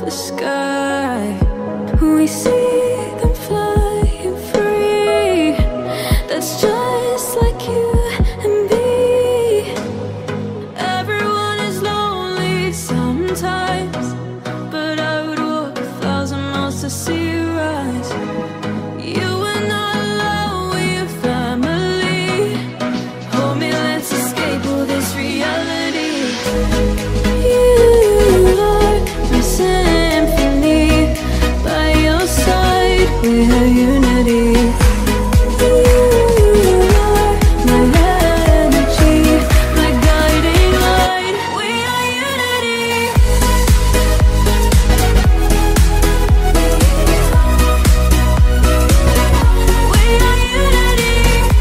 the sky. We see them flying free. That's just like you and me. Everyone is lonely sometimes, but I would walk 1,000 miles to see you rise. You are not alone, we're family. Hold me, let's escape all this reality. You are my symphony. By your side, we have unity. You are my energy, my guiding light. We are unity. We are unity.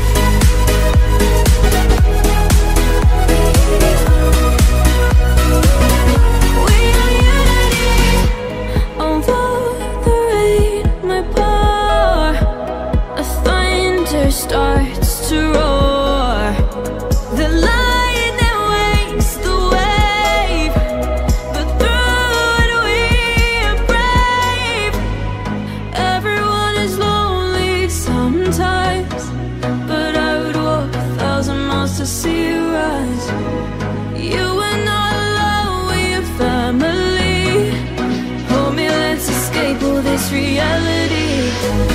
We are unity. Although the rain might pour, a thunder starts to roar. The lightning wakes the wave, but through it we are brave. Everyone is lonely sometimes, but I would walk 1,000 miles to see you rise. You are not alone, we're family. Hold me, let's escape all this reality.